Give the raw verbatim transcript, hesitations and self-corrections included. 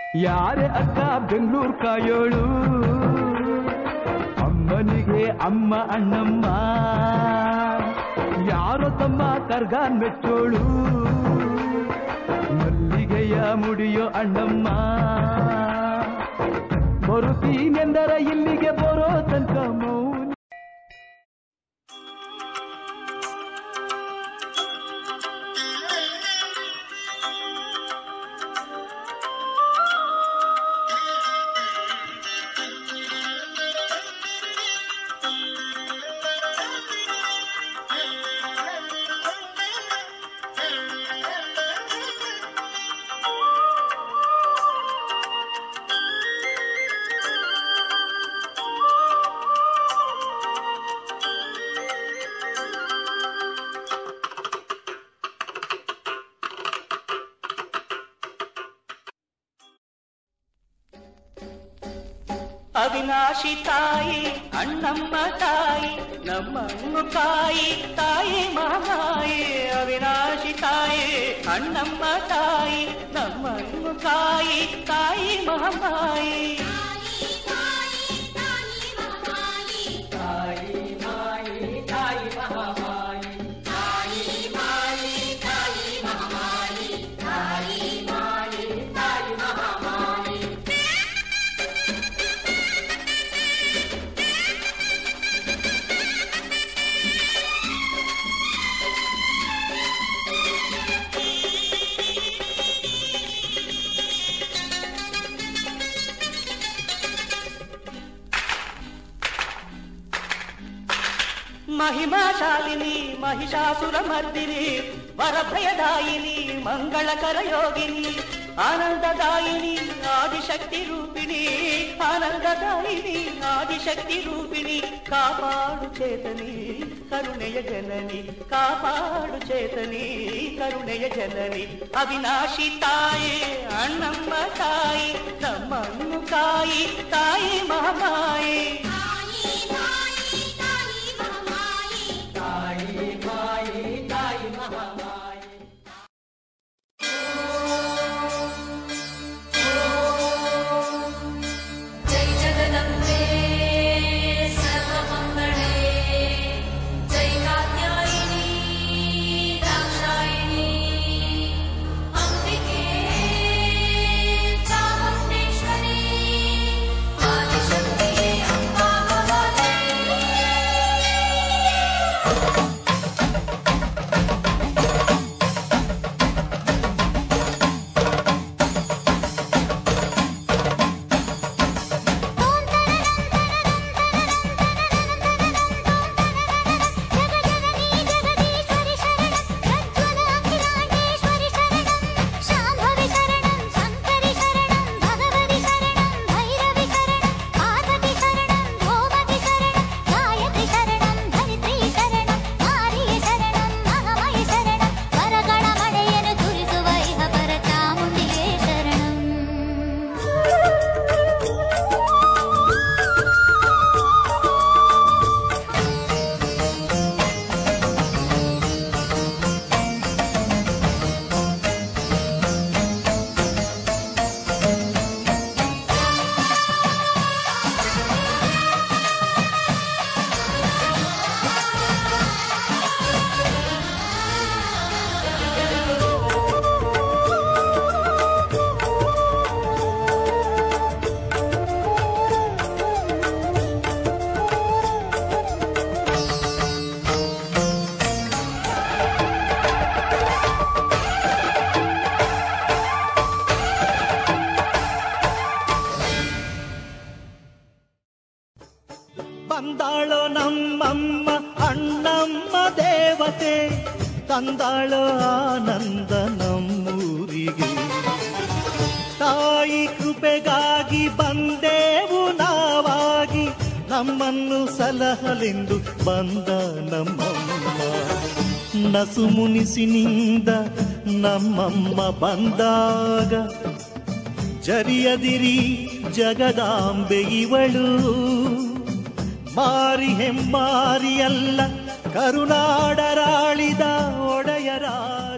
ಯಾರೇ ಅಕ್ಕ ಬೆಂಗಳೂರು ಕಾಯೋಳು, ಅಮ್ಮನಿಗೆ ಅಮ್ಮ ಅಣ್ಣಮ್ಮ, ಯಾರೋ ತಮ್ಮ ಕರ್ಗಾನ್ ಮೆಚ್ಚೋಳು, ಮಲ್ಲಿಗೆಯ ಮುಡಿಯೋ ಅಣ್ಣಮ್ಮ. ಬರುತ್ತೀನೆಂದರ ಇಲ್ಲಿಗೆ ಬರೋ ತನಕ ಮೌನ. ಅವಿನಾಶಿ ತಾಯಿ ಅಣ್ಣಮ್ಮ ತಾಯಿ ನಮ್ಮನ್ನು ಕಾಯಿ ತಾಯಿ ಮಹಾಮಾಯಿ. ಅವಿನಾಶಿ ತಾಯಿ ಅಣ್ಣಮ್ಮ ತಾಯಿ ನಮ್ಮನ್ನು ಕಾಯಿ ತಾಯಿ ಮಹಾಮಾಯಿ. ಮಹಿಮಾಶಾಲಿನಿ ಮಹಿಷಾಸುರ ಮರ್ದಿನಿ ವರಭಯದಾಯಿನಿ ಮಂಗಳಕರ ಯೋಗಿನಿ ಆನಂದದಾಯಿನಿ ಆದಿಶಕ್ತಿ ರೂಪಿಣಿ. ಆನಂದದಾಯಿನಿ ಆದಿಶಕ್ತಿ ರೂಪಿಣಿ ಕಾಪಾಡು ಚೇತನಿ ಕರುಣೆಯ ಜನನಿ. ಕಾಪಾಡು ಚೇತನಿ ಕರುಣೆಯ ಜನನಿ. ಅವಿನಾಶಿ ತಾಯಿ ಅಣ್ಣಮ್ಮ ತಾಯಿ ನಮ್ಮನ್ನು ಕಾಯಿ ತಾಯಿ ಮಹಾಮಾಯಿ. ಬಂದಾಳೋ ನಮ್ಮಮ್ಮ ಅಣ್ಣಮ್ಮ ದೇವತೆ ತಂದಾಳೋ ಆನಂದ ನಮ್ಮೂರಿಗೆ. ತಾಯಿ ಕೃಪೆಗಾಗಿ ಬಂದೆವು ನಾವಾಗಿ ನಮ್ಮನ್ನು ಸಲಹಲೆಂದು ಬಂದ ನಮ್ಮಮ್ಮ. ನಸು ಮುನಿಸಿನಿಂದ ನಮ್ಮಮ್ಮ ಬಂದಾಗ ಜರಿಯದಿರಿ ಜಗದಾಂಬೆ ಇವಳು. ಮಾರಿ ಹೆಮ್ಮಾರಿಯಲ್ಲ ಕರುನಾಡರಾಳಿದ ಒಡೆಯರ